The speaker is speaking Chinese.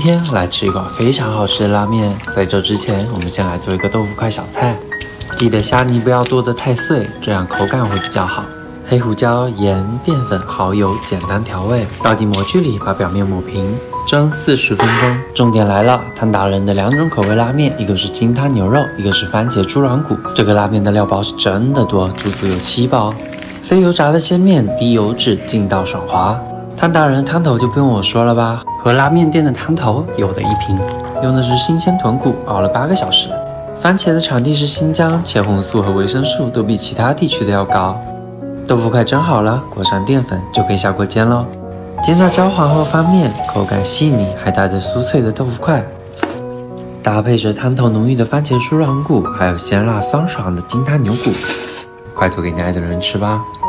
天来吃一碗非常好吃的拉面。在这之前，我们先来做一个豆腐块小菜，记得虾泥不要剁得太碎，这样口感会比较好。黑胡椒、盐、淀粉、蚝油，简单调味，倒进模具里，把表面抹平，蒸40分钟。重点来了，汤达人的2种口味拉面，一个是清汤牛肉，一个是番茄猪软骨。这个拉面的料包是真的多，足足有7包。非油炸的鲜面，低油脂，劲道爽滑。汤达人的汤头就不用我说了吧，和拉面店的汤头有的一拼，用的是新鲜豚骨，熬了8个小时。番茄的产地是新疆，茄红素和维生素都比其他地区的要高。豆腐块蒸好了，裹上淀粉就可以下锅煎喽。煎到焦黄后翻面，口感细腻还带着酥脆的豆腐块，搭配着汤头浓郁的番茄猪软骨，还有鲜辣酸爽的金汤牛骨，快做给你爱的人吃吧。